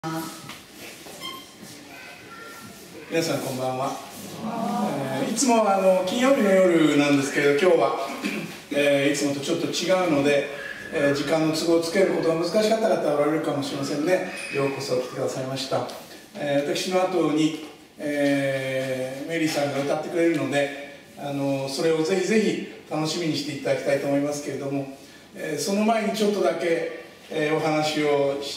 皆さんこんばんは。いつも金曜日の夜なんですけれど、今日は、いつもとちょっと違うので、時間の都合をつけることが難しかった方はおられるかもしれませんね。ようこそ来てくださいました。私の後に、メリーさんが歌ってくれるので、それをぜひぜひ楽しみにしていただきたいと思いますけれども、その前にちょっとだけ、お話をして、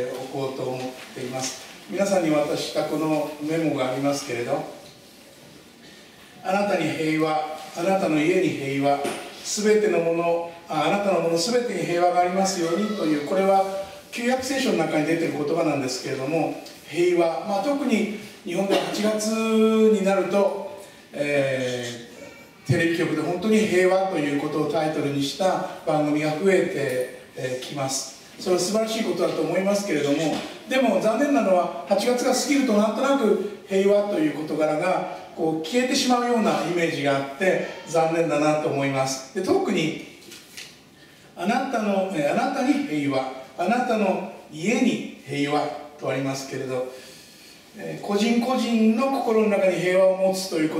おこうと思っています。皆さんに渡したこのメモがありますけれど、あなたに平和、あなたの家に平和、すべてのもの、あなたのものすべてに平和がありますようにという、これは旧約聖書の中に出ている言葉なんですけれども、平和、特に日本で8月になると、テレビ局で本当に平和ということをタイトルにした番組が増えてきます。それは素晴らしいことだと思いますけれども、でも残念なのは8月が過ぎるとなんとなく平和という事柄がこう消えてしまうようなイメージがあって残念だなと思います。で、特にあなたに平和、あなたの家に平和とありますけれど、個人個人の心の中に平和を持つということ、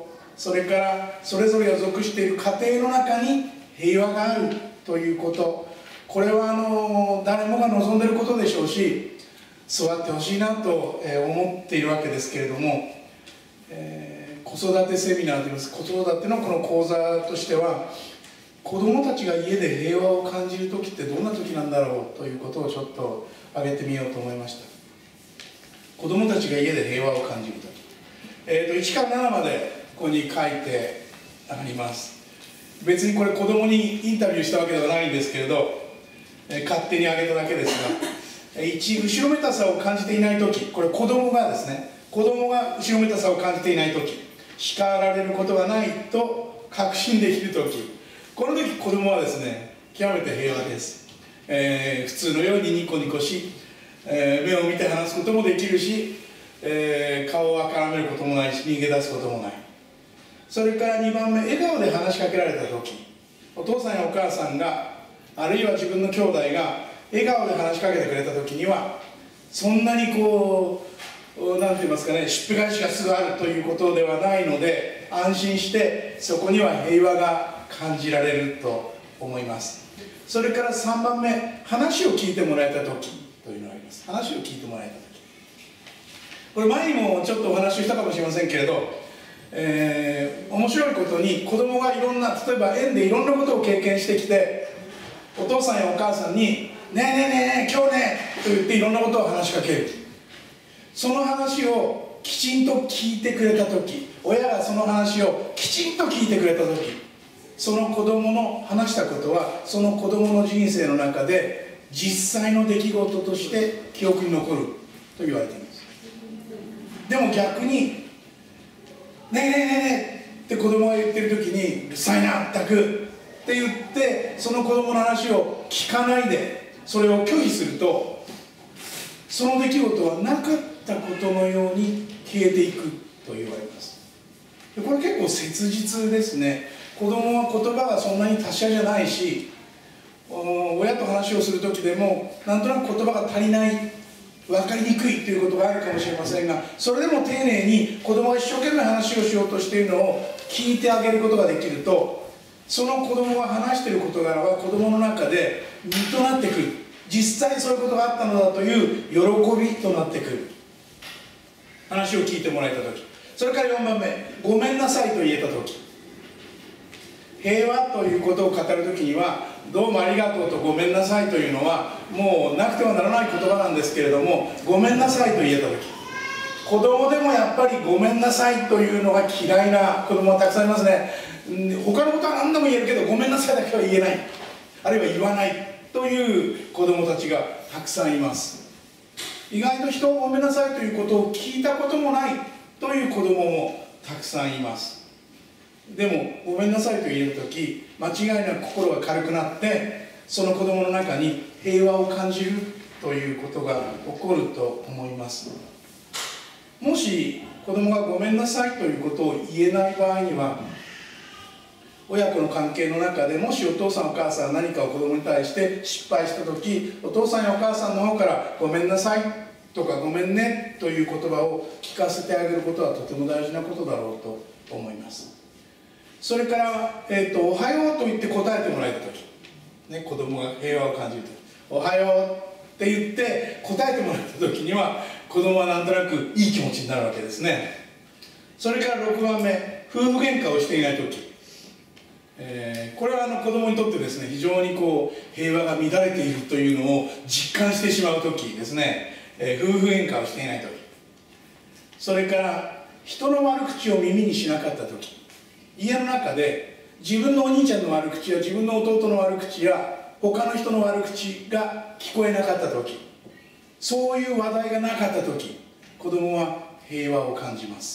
それからそれぞれが属している家庭の中に平和があるということ、これは誰もが望んでいることでしょうし、そうあってほしいなと思っているわけですけれども、子育てセミナーといいます子育てのこの講座としては、子どもたちが家で平和を感じる時ってどんな時なんだろうということをちょっと挙げてみようと思いました。子どもたちが家で平和を感じる時、1から7までここに書いてあります。別にこれ子どもにインタビューしたわけではないんですけれど、勝手に挙げただけですが、1、後ろめたさを感じていない時、これ子どもがですね、子どもが後ろめたさを感じていない時、叱られることがないと確信できる時、この時子どもはですね、極めて平和です。普通のようにニコニコし、目を見て話すこともできるし、顔をあからめることもないし、逃げ出すこともない。それから2番目、笑顔で話しかけられた時、お父さんやお母さんが、あるいは自分の兄弟が笑顔で話しかけてくれた時には、そんなになんて言いますかね、しっぺ返しがすぐあるということではないので、安心してそこには平和が感じられると思います。それから3番目、話を聞いてもらえた時というのがあります。話を聞いてもらえた時、これ前にもちょっとお話をしたかもしれませんけれど、面白いことに子供がいろんな、例えば園でいろんなことを経験してきて、お父さんやお母さんに「ねえねえねえねえ今日ね」と言っていろんなことを話しかける。その話をきちんと聞いてくれた時、親がその話をきちんと聞いてくれた時、その子供の話したことはその子供の人生の中で実際の出来事として記憶に残ると言われています。でも逆に「ねえねえねえねえ」って子供が言ってる時に「うるさいなったく」って言ってその子供の話を聞かないでそれを拒否すると、その出来事はなかったことのように消えていくと言われます。これ結構切実ですね。子供は言葉がそんなに達者じゃないし、親と話をする時でもなんとなく言葉が足りない、分かりにくいということがあるかもしれませんが、それでも丁寧に子供が一生懸命話をしようとしているのを聞いてあげることができると、その子供が話している事柄は子供の中で身となってくる。実際そういうことがあったのだという喜びとなってくる。話を聞いてもらえた時。それから4番目、ごめんなさいと言えた時。平和ということを語る時にはどうもありがとうとごめんなさいというのはもうなくてはならない言葉なんですけれども、ごめんなさいと言えた時、子供でもやっぱりごめんなさいというのが嫌いな子供はたくさんいますね。他のことは何でも言えるけどごめんなさいだけは言えない、あるいは言わないという子供たちがたくさんいます。意外と人をごめんなさいということを聞いたこともないという子供もたくさんいます。でもごめんなさいと言える時、間違いなく心が軽くなってその子供の中に平和を感じるということが起こると思います。もし子供がごめんなさいということを言えない場合には、 親子の関係の中でもしお父さんお母さんが何かを子供に対して失敗した時、お父さんやお母さんの方からごめんなさいとかごめんねという言葉を聞かせてあげることはとても大事なことだろうと思います。それから、おはようと言って答えてもらえた時、ね、子供が平和を感じる時、おはようって言って答えてもらった時には子供はなんとなくいい気持ちになるわけですね。それから6番目、夫婦喧嘩をしていない時、これは子供にとってですね、非常に平和が乱れているというのを実感してしまう時ですね、夫婦喧嘩をしていない時、それから人の悪口を耳にしなかった時、家の中で自分のお兄ちゃんの悪口や自分の弟の悪口や他の人の悪口が聞こえなかった時、そういう話題がなかった時、子供は平和を感じます。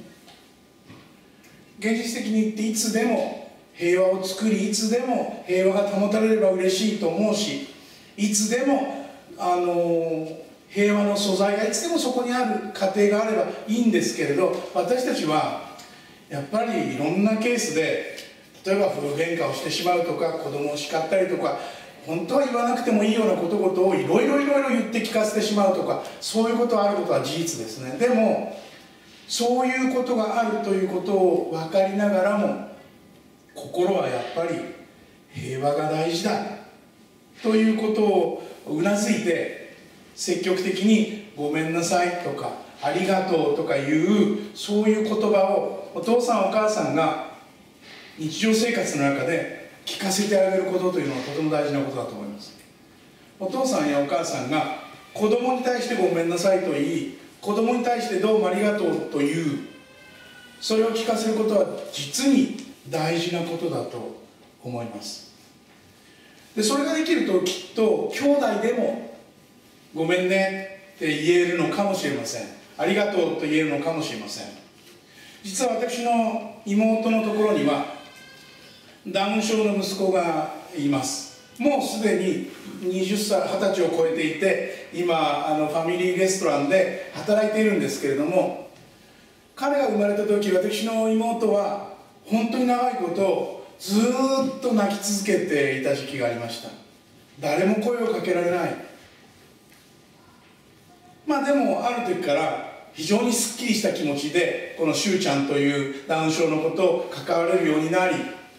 現実的に言っていつでも平和を作り、いつでも平和が保たれれば嬉しいと思うし、いつでも平和の素材がいつでもそこにある家庭があればいいんですけれど、私たちはやっぱりいろんなケースで、例えば夫婦喧嘩をしてしまうとか、子供を叱ったりとか、本当は言わなくてもいいようなことごとをいろいろ言って聞かせてしまうとか、そういうことがあることは事実ですね。でもそういうことがあるということを分かりながらも、心はやっぱり平和が大事だということをうなずいて、積極的にごめんなさいとかありがとうとかいうそういう言葉をお父さんお母さんが日常生活の中で聞かせてあげることというのはとても大事なことだと思います。お父さんやお母さんが子供に対してごめんなさいと言い、子供に対してどうもありがとうという、それを聞かせることは実に大事なことだと思います。でそれができるときっと兄弟でもごめんねって言えるのかもしれません。ありがとうと言えるのかもしれません。実は私の妹のところにはダウン症の息子がいます。もうすでに20歳、20歳を超えていて、今ファミリーレストランで働いているんですけれども、彼が生まれた時、私の妹は本当に長いことずっと泣き続けていた時期がありました。誰も声をかけられない。でもある時から非常にすっきりした気持ちでこのしゅうちゃんというダウン症のことを関われるようになり、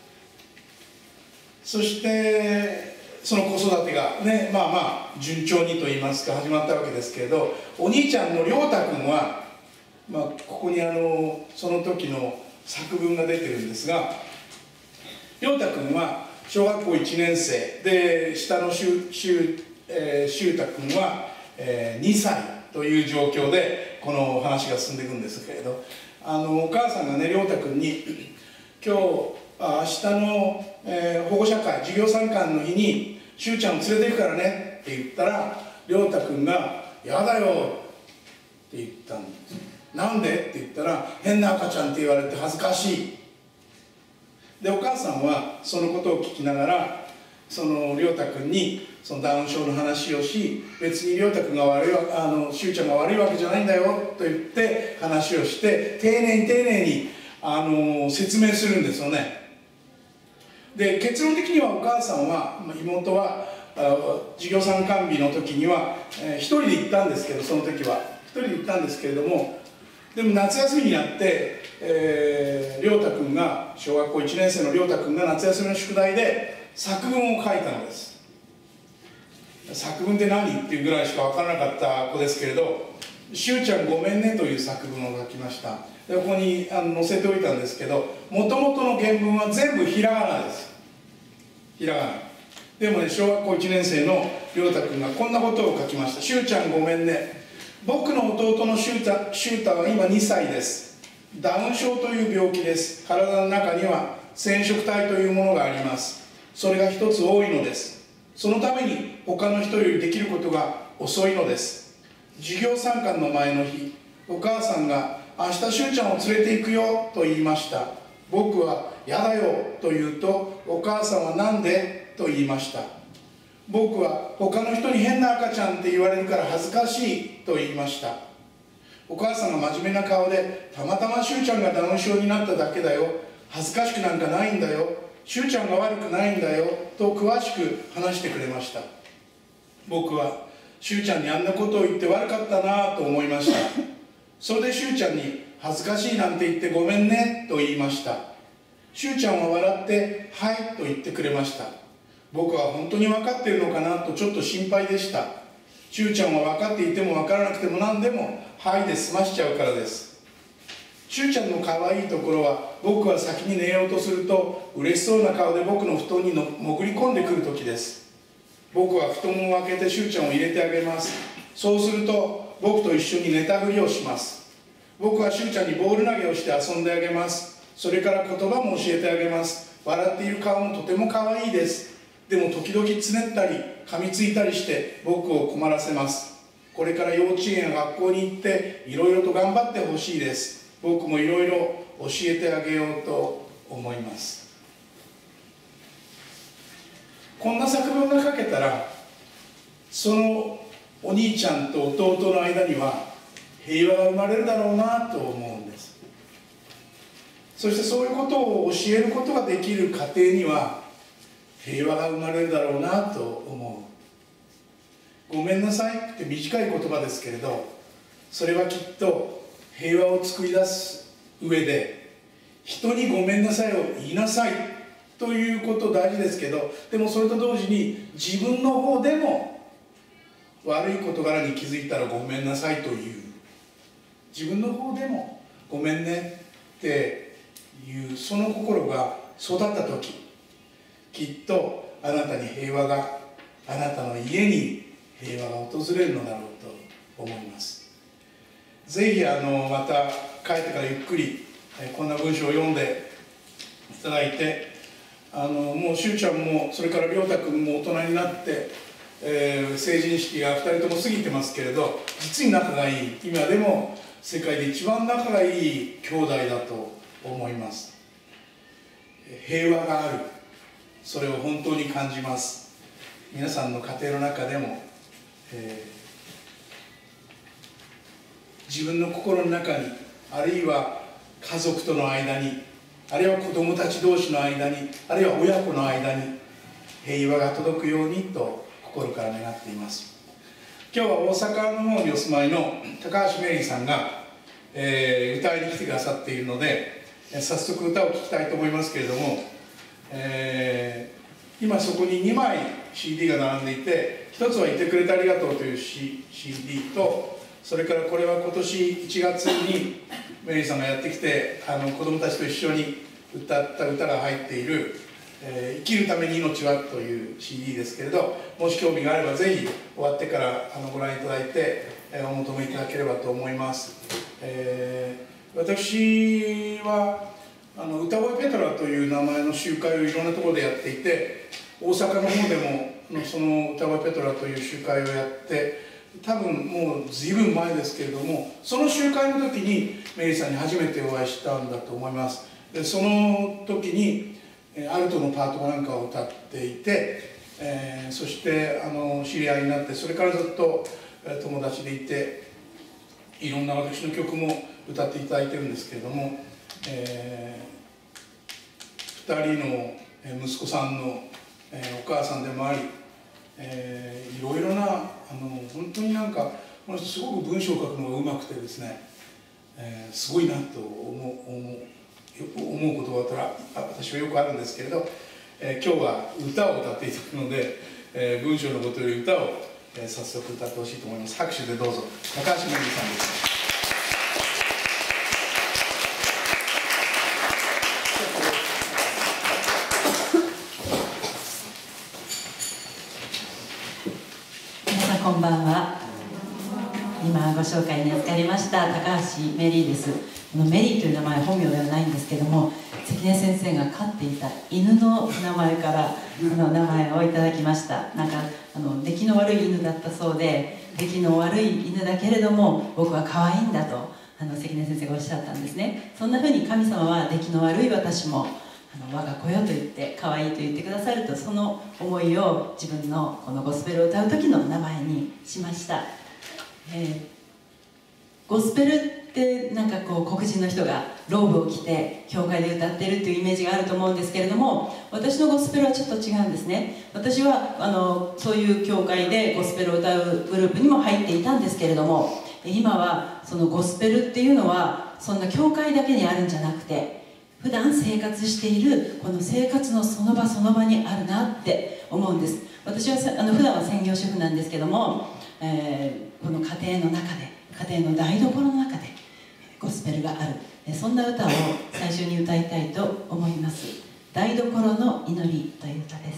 そしてその子育てがね、順調にと言いますか始まったわけですけれど、お兄ちゃんの亮太君は、ここにその時の作文が出てるんですが、亮太君は小学校1年生で、下のしゅうた君は2歳という状況でこの話が進んでいくんですけれど、お母さんがね亮太君に明日の、保護者会授業参観の日にしゅうちゃんを連れて行くからねって言ったら、亮太君が「やだよ」って言ったんです。なんでって言ったら「変な赤ちゃんって言われて恥ずかしい」で、お母さんはそのことを聞きながらその亮太君にそのダウン症の話をし、別に亮太君が悪いしゅうちゃんが悪いわけじゃないんだよと言って話をして、丁寧に説明するんですよね。で結論的にはお母さんは、妹は授業参観日の時には、一人で行ったんですけど、その時は一人で行ったんですけれども、でも夏休みになって、亮太君が小学校1年生の亮太君が夏休みの宿題で作文を書いたのです。作文って何っていうぐらいしか分からなかった子ですけれど、しゅうちゃんごめんねという作文を書きました。でここに載せておいたんですけど、もともとの原文は全部ひらがなです。ひらがなでもね、小学校1年生の亮太君がこんなことを書きました。しゅうちゃんごめんね、僕の弟のしゅうたは今2歳です。ダウン症という病気です。体の中には染色体というものがあります。それが一つ多いのです。そのために他の人よりできることが遅いのです。授業参観の前の日、お母さんが明日しゅうちゃんを連れて行くよと言いました。僕はやだよと言うと、お母さんはなんでと言いました。僕は他の人に変な赤ちゃんって言われるから恥ずかしいと言いました。お母さんが真面目な顔で、たまたましゅうちゃんがダウン症になっただけだよ、 恥ずかしくなんかないんだよ、しゅうちゃんが悪くないんだよと詳しく話してくれました。僕はしゅうちゃんにあんなことを言って悪かったなと思いました。それでしゅうちゃんに恥ずかしいなんて言ってごめんねと言いました。しゅうちゃんは笑ってはいと言ってくれました。僕は本当に分かっているのかなとちょっと心配でした。しゅうちゃんは分かっていても分からなくても何でもはいで済ましちゃうからです。しゅうちゃんの可愛いところは、僕は先に寝ようとすると嬉しそうな顔で僕の布団に潜り込んでくる時です。僕は布団を開けてしゅうちゃんを入れてあげます。そうすると僕と一緒に寝たふりをします。僕はしゅうちゃんにボール投げをして遊んであげます。それから言葉も教えてあげます。笑っている顔もとても可愛いです。でも時々つねったり噛みついたりして僕を困らせます。これから幼稚園や学校に行っていろいろと頑張ってほしいです。僕もいろいろ教えてあげようと思います。こんな作文が書けたら、そのお兄ちゃんと弟の間には平和が生まれるだろうなと思うんです。そしてそういうことを教えることができる家庭には平和が生まれるだろうなと思う。ごめんなさいって短い言葉ですけれど、それはきっと平和を作り出す上で、人にごめんなさいを言いなさいということ大事ですけど、でもそれと同時に自分の方でも悪い事柄に気づいたらごめんなさいという、自分の方でもごめんねっていうその心が育った時、きっとあなたに平和が、あなたの家に平和が訪れるのだろうと思います。ぜひまた帰ってからゆっくりこんな文章を読んでいただいて、もうしゅうちゃんもそれからりょうたくんも大人になって、成人式が2人とも過ぎてますけれど、実に仲がいい、今でも世界で一番仲がいい兄弟だと思います。平和がある、それを本当に感じます。皆さんの家庭の中でも、自分の心の中に、あるいは家族との間に、あるいは子供たち同士の間に、あるいは親子の間に平和が届くようにと心から願っています。今日は大阪の方にお住まいの高橋メリーさんが、歌いに来てくださっているので、早速歌を聴きたいと思いますけれども、今そこに2枚 CD が並んでいて、一つは「いてくれてありがとう」という CD と、それからこれは今年1月にメリーさんがやってきて子どもたちと一緒に歌った歌が入っている「生きるために命は」という CD ですけれど、もし興味があればぜひ終わってからご覧いただいてお求めいただければと思います。私は歌声ペトラという名前の集会をいろんなところでやっていて、大阪の方でもその歌声ペトラという集会をやって、多分もう随分前ですけれども、その集会の時にメリーさんに初めてお会いしたんだと思います。でその時にアルトのパートなんかを歌っていて、そして知り合いになって、それからずっと友達でいて、いろんな私の曲も歌っていただいてるんですけれども、2人の息子さんのお母さんでもあり、いろいろな本当になんかこの人すごく文章を書くのがうまくてですね、すごいなと思うことが私はよくあるんですけれど、今日は歌を歌っていただくので、文章のことより歌を早速歌ってほしいと思います。拍手でどうぞ。高橋めぐみさんです。 こんばんは。今ご紹介に預かりました高橋メリーです。メリーという名前は本名ではないんですけども、関根先生が飼っていた犬の名前から名前をいただきました。なんか出来の悪い犬だったそうで、出来の悪い犬だけれども僕は可愛いんだと関根先生がおっしゃったんですね。そんなふうに神様は出来の悪い私も我が子よと言って可愛いと言ってくださると、その思いを自分のこのゴスペルを歌う時の名前にしました。ゴスペルっでなんかこう黒人の人がローブを着て教会で歌ってるっていうイメージがあると思うんですけれども、私のゴスペルはちょっと違うんですね。私はそういう教会でゴスペルを歌うグループにも入っていたんですけれども、今はそのゴスペルっていうのはそんな教会だけにあるんじゃなくて、普段生活しているこの生活のその場その場にあるなって思うんです。私は普段は専業主婦なんですけども、この家庭の中で、家庭の台所の中でゴスペルがある、そんな歌を最初に歌いたいと思います。台所の祈りという歌です。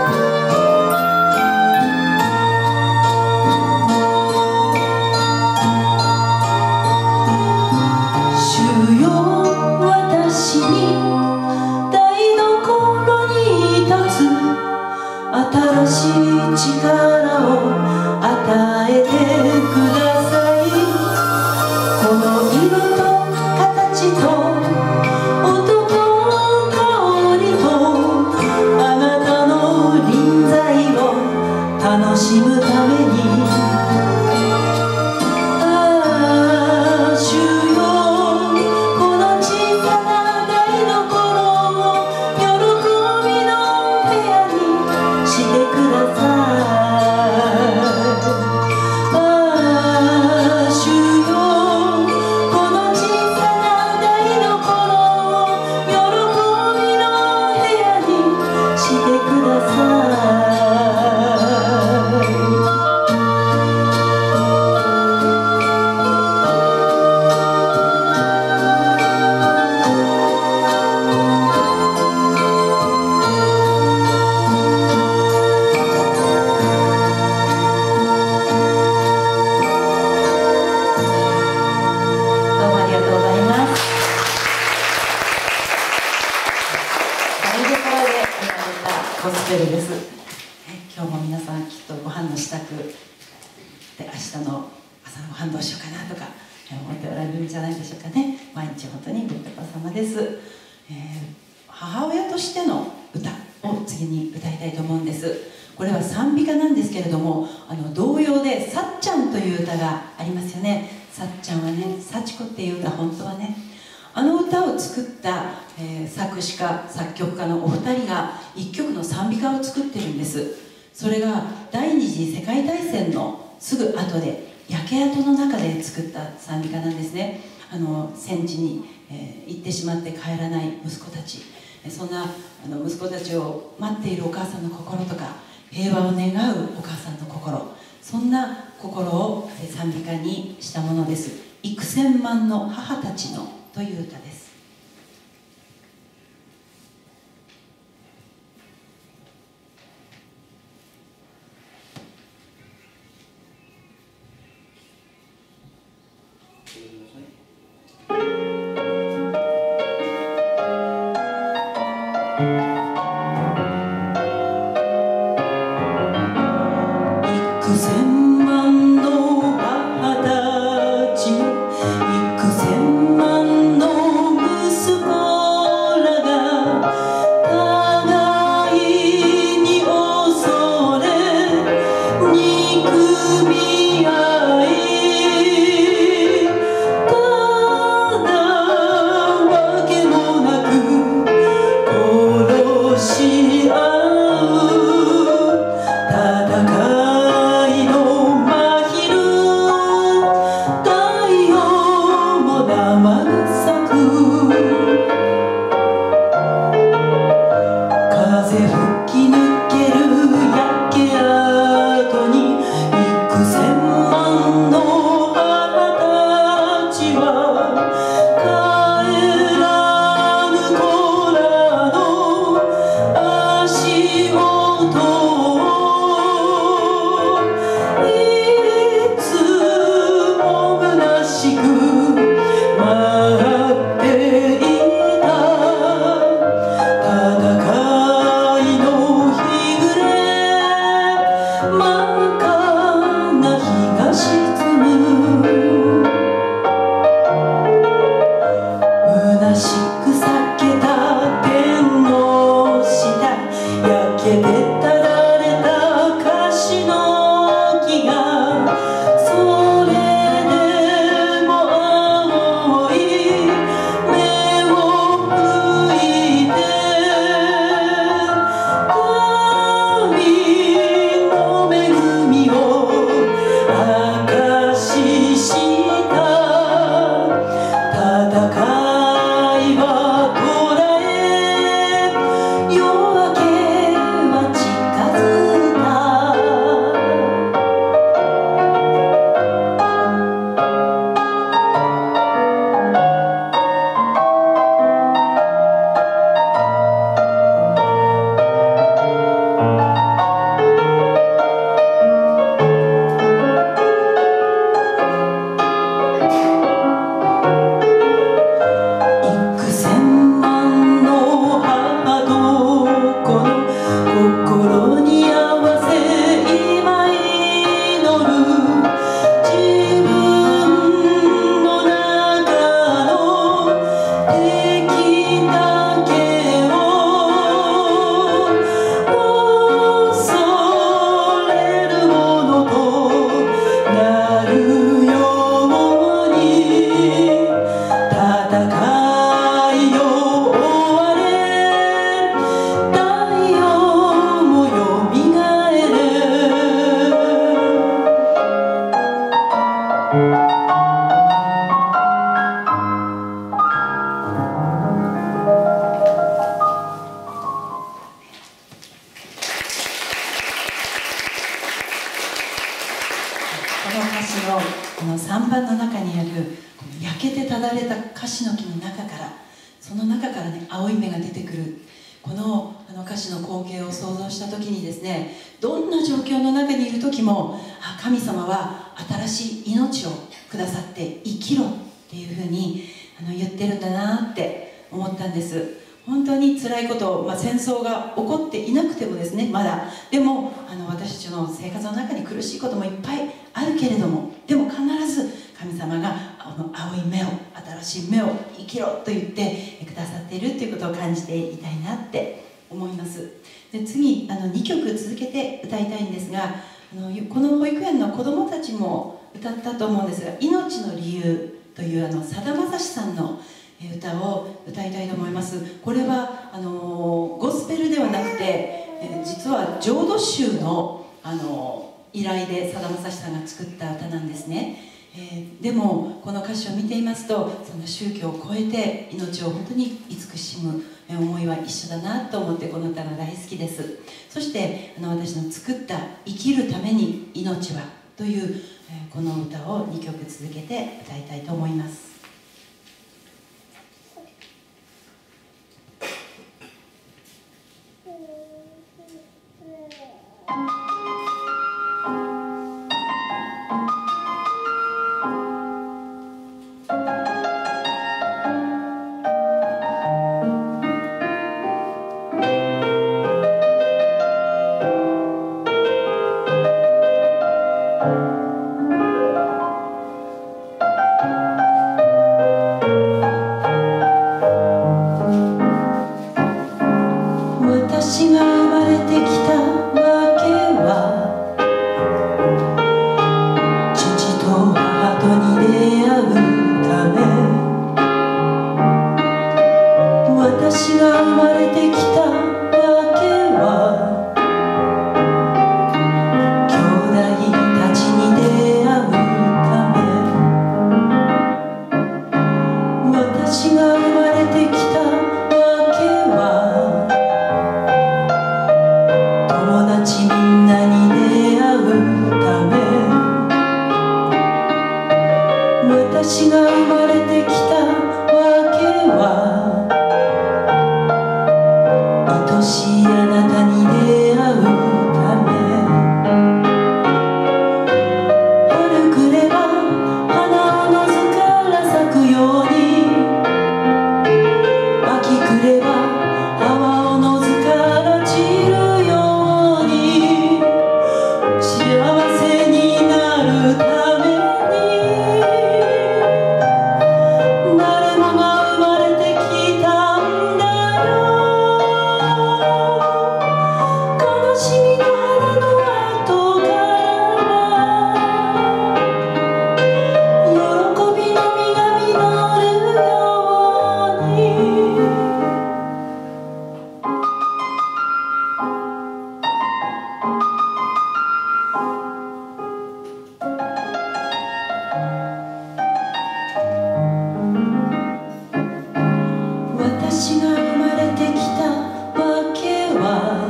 「 で明日の朝のご飯どうしようかなとか思っておられるんじゃないでしょうかね。毎日本当にご苦労様です。母親としての歌を次に歌いたいと思うんです。これは賛美歌なんですけれども、童謡で「さっちゃん」という歌がありますよね。さっちゃんはね、幸子っていう歌、本当はね、あの歌を作った、作詞家作曲家のお二人が一曲の賛美歌を作ってるんです。それが第二次世界大戦のすぐ後で焼け跡の中で作った賛美歌なんですね。戦地に、行ってしまって帰らない息子たち、そんな息子たちを待っているお母さんの心とか、平和を願うお母さんの心、そんな心を賛美歌にしたものです。幾千万の母たちのという歌です。3番の中にある焼けてただれたカシの木の中から、その中からね青い芽が出てくる、この歌詞の光景を想像した時にですね、どんな状況の中にいる時も神様は新しい命をくださって生きろっていうふうに言ってるんだなって思ったんです。 本当に辛いこと、戦争が起こっていなくてもですね、まだでも私たちの生活の中に苦しいこともいっぱいあるけれども、でも必ず神様が青い目を、新しい目を生きろと言ってくださっているということを感じていたいなって思います。で、次2曲続けて歌いたいんですが、この保育園の子どもたちも歌ったと思うんですが、命の理由というさだまさしさんの歌を歌いたいと思います。これはゴスペルではなくて、実は浄土宗の依頼でさだまさしさんが作った歌なんですね。でもこの歌詞を見ていますと、その宗教を超えて命を本当に慈しむ思いは一緒だなと思って、この歌が大好きです。そして私の作った「生きるために命は」というこの歌を2曲続けて歌いたいと思います。私が生まれてきたわけは、父と母とに出会うため。私が生まれてきたわけは、兄弟たちに出会うため。私が生まれてきたわけは、みんなに出会うため。私が生まれてきたわけは、愛しいあなたに出会うため。春来れば花をのずから咲くように、秋来れば泡をのずから散るように、幸せになるために、誰もが生まれてきたんだよ。悲しみの花の後から喜びの実が実るように。私が生まれてきたわけは、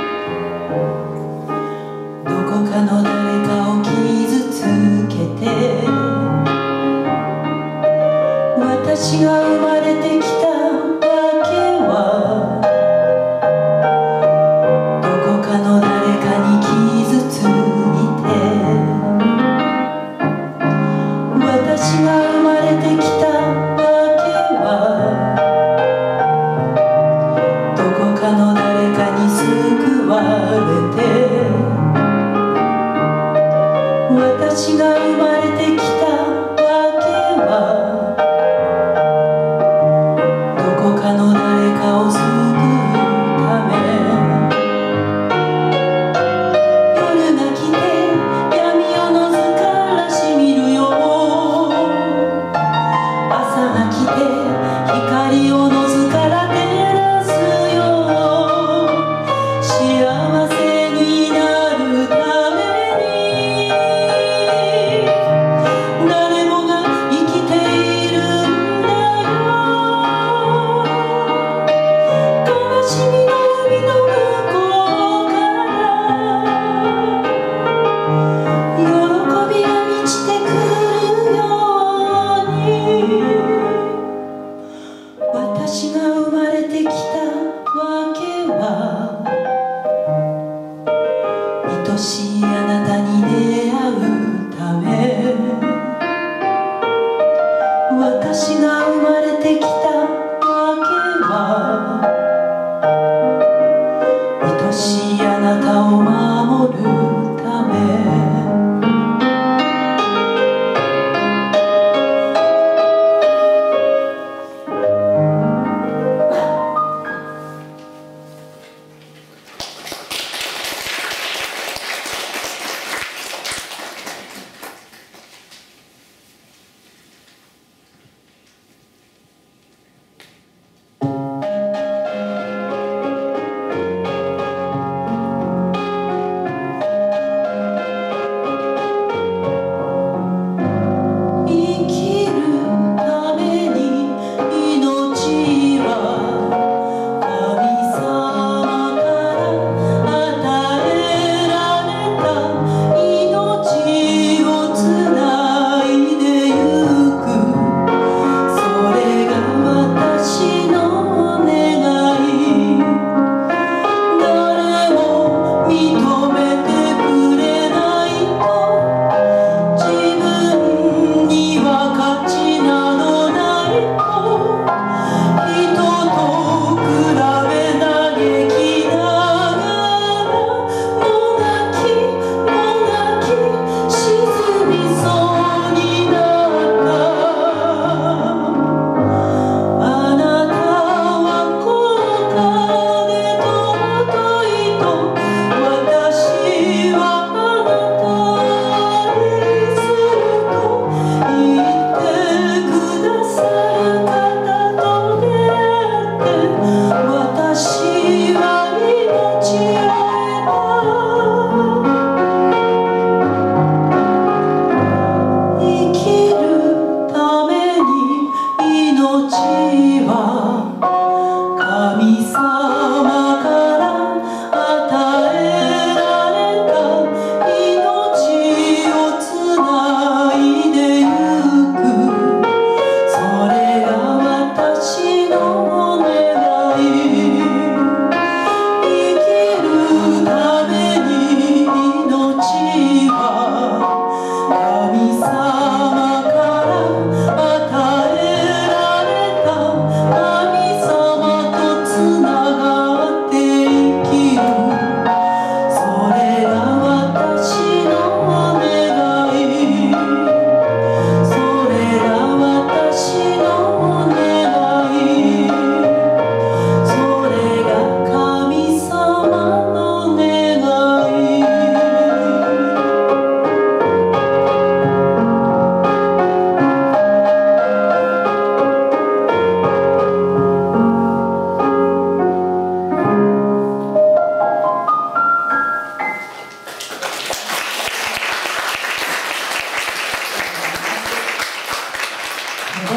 どこかの誰かを傷つけて。私が生まれてきたわけは、どこかの誰かに傷ついて。私が生まれてきたわけは、どこかの誰かに救われて。私が生まれてきたわけは、どこかの誰かを救うため。夜が来て闇夜のずからしみるよ。朝が来て光をのずから照らすよ。幸せになるために、誰もが生きているんだよ。悲しみの海の向こうから喜びが満ちてくるように。私が生まれてきたわけは、愛しいあなたに出会うため。私が生まれてきたわけは、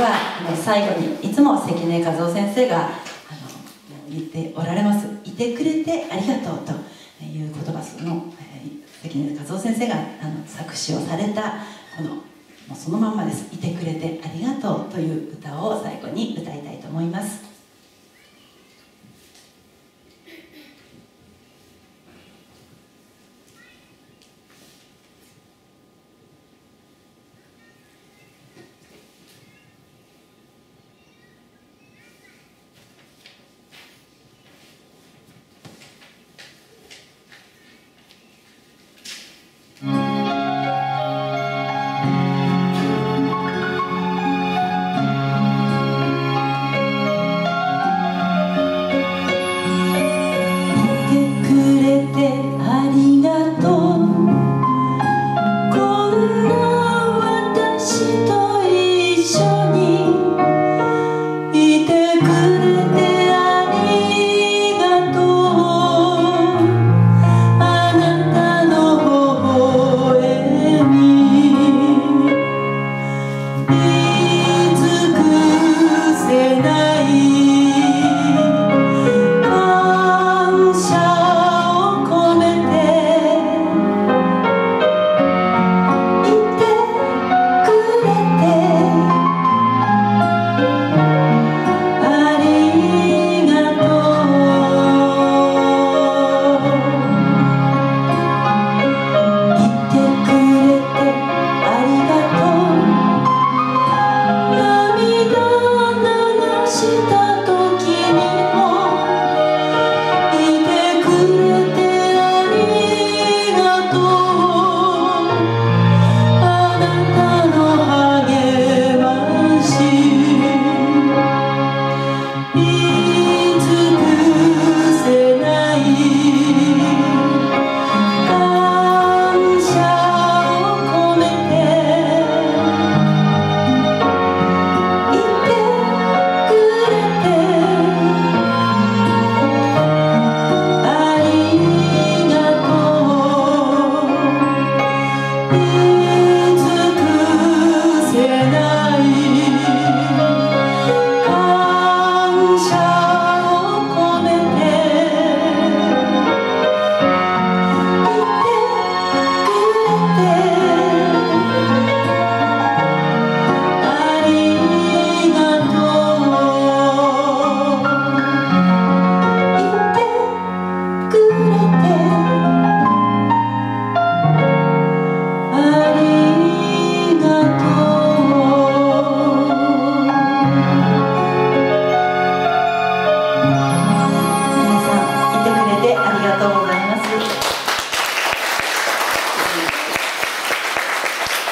は最後にいつも関根和夫先生が言っておられます。いてくれてありがとうという言葉、関根和夫先生が作詞をされたもうそのまんまです。いてくれてありがとうという歌を最後に歌いたいと思います。 「